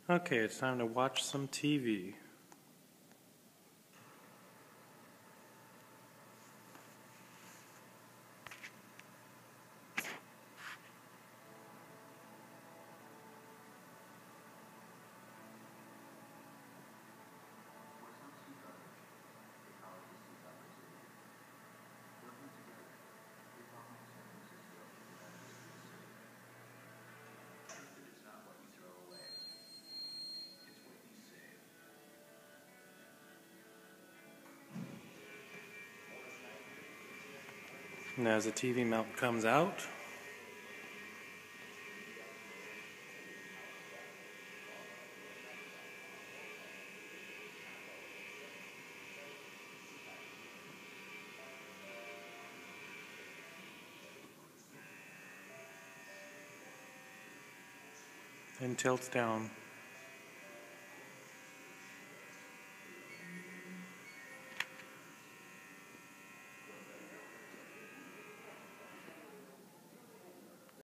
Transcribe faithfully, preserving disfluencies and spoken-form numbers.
Okay, it's time to watch some T V. And as the T V mount comes out, and tilts down.